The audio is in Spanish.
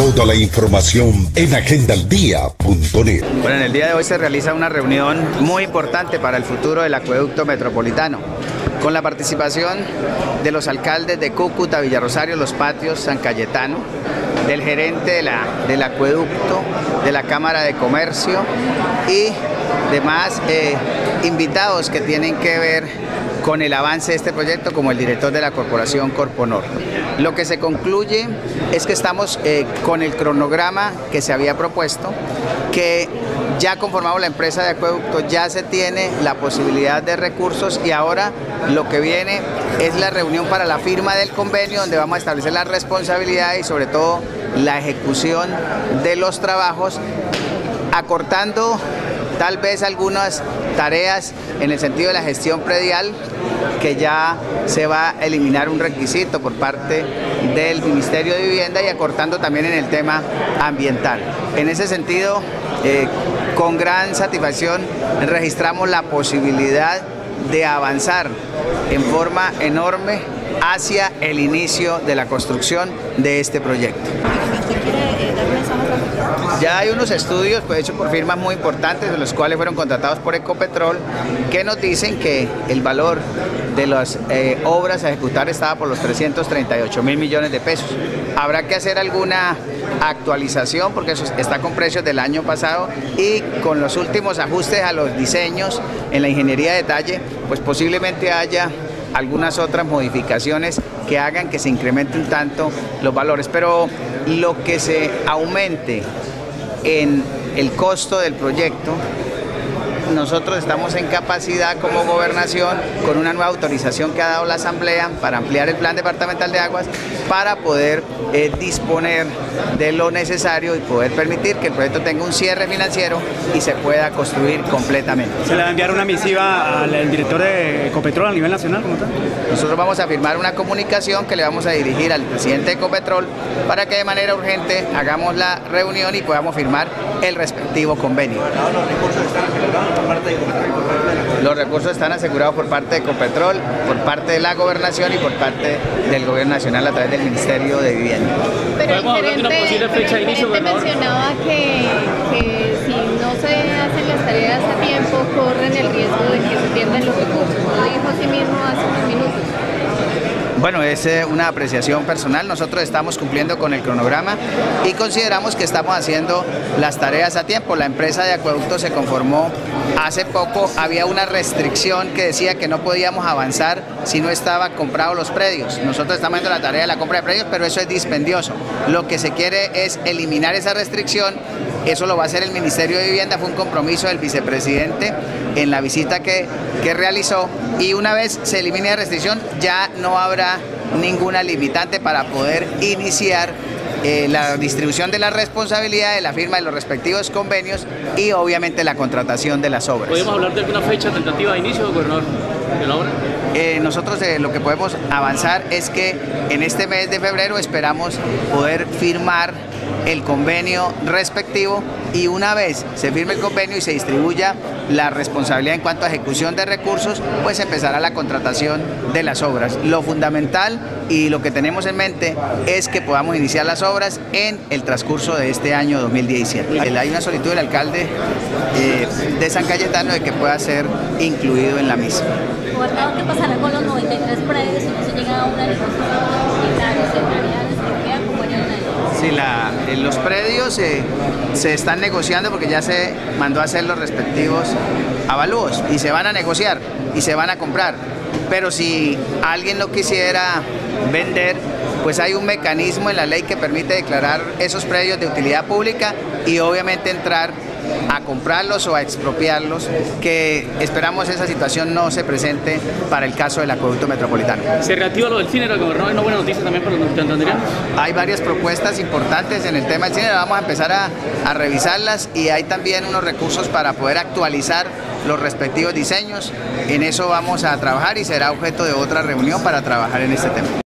Toda la información en agendaldia.net. Bueno, en el día de hoy se realiza una reunión muy importante para el futuro del acueducto metropolitano, con la participación de los alcaldes de Cúcuta, Villarrosario, Los Patios, San Cayetano, del gerente del acueducto, de la Cámara de Comercio y demás invitados que tienen que ver con el avance de este proyecto, como el director de la corporación Corponor. Lo que se concluye es que estamos con el cronograma que se había propuesto, que ya conformamos la empresa de acueducto, ya se tiene la posibilidad de recursos y ahora lo que viene es la reunión para la firma del convenio, donde vamos a establecer las responsabilidades y sobre todo la ejecución de los trabajos, acortando tal vez algunas tareas en el sentido de la gestión predial, que ya se va a eliminar un requisito por parte del Ministerio de Vivienda, y acortando también en el tema ambiental. En ese sentido, con gran satisfacción registramos la posibilidad de avanzar en forma enorme hacia el inicio de la construcción de este proyecto. Ya hay unos estudios hechos por firmas muy importantes, de los cuales fueron contratados por Ecopetrol, que nos dicen que el valor de las obras a ejecutar estaba por los 338.000 millones de pesos. Habrá que hacer alguna actualización porque eso está con precios del año pasado, y con los últimos ajustes a los diseños en la ingeniería de detalle, pues posiblemente haya algunas otras modificaciones que hagan que se incrementen tanto los valores, pero lo que se aumente en el costo del proyecto, nosotros estamos en capacidad como gobernación, con una nueva autorización que ha dado la Asamblea para ampliar el plan departamental de aguas, para poder disponer de lo necesario y poder permitir que el proyecto tenga un cierre financiero y se pueda construir completamente. ¿Se le va a enviar una misiva al director de Ecopetrol a nivel nacional? ¿Cómo está? Nosotros vamos a firmar una comunicación que le vamos a dirigir al presidente de Ecopetrol para que de manera urgente hagamos la reunión y podamos firmar el respectivo convenio. Los recursos están asegurados por parte de Ecopetrol, por parte de la gobernación y por parte del gobierno nacional a través del Ministerio de Vivienda. Pero el gerente mencionaba que si no se hacen las tareas a tiempo, corren el riesgo de que se pierdan los recursos. Lo dijo así mismo hace unos minutos. Bueno, es una apreciación personal. Nosotros estamos cumpliendo con el cronograma y consideramos que estamos haciendo las tareas a tiempo. La empresa de acueducto se conformó hace poco. Había una restricción que decía que no podíamos avanzar si no estaban comprados los predios. Nosotros estamos haciendo la tarea de la compra de predios, pero eso es dispendioso. Lo que se quiere es eliminar esa restricción. Eso lo va a hacer el Ministerio de Vivienda. Fue un compromiso del vicepresidente en la visita que realizó, y una vez se elimine la restricción ya no habrá ninguna limitante para poder iniciar la distribución de la responsabilidad, de la firma de los respectivos convenios y obviamente la contratación de las obras. ¿Podemos hablar de alguna fecha tentativa de inicio, gobernador, de la obra? Nosotros lo que podemos avanzar es que en este mes de febrero esperamos poder firmar el convenio respectivo, y una vez se firme el convenio y se distribuya la responsabilidad en cuanto a ejecución de recursos, pues empezará la contratación de las obras. Lo fundamental y lo que tenemos en mente es que podamos iniciar las obras en el transcurso de este año 2017. Hay una solicitud del alcalde de San Cayetano de que pueda ser incluido en la misma. Gobernador, ¿qué pasará con los 93 predios si no se llega a una negociación? Sí, los predios se están negociando porque ya se mandó a hacer los respectivos avalúos y se van a negociar y se van a comprar. Pero si alguien no quisiera vender, pues hay un mecanismo en la ley que permite declarar esos predios de utilidad pública y obviamente entrar a comprarlos o a expropiarlos, que esperamos esa situación no se presente para el caso del acueducto metropolitano. ¿Se reactiva lo del cine, gobernador? ¿Es una buena noticia también para los santanderianos? Hay varias propuestas importantes en el tema del cine, vamos a empezar a revisarlas, y hay también unos recursos para poder actualizar los respectivos diseños. En eso vamos a trabajar y será objeto de otra reunión para trabajar en este tema.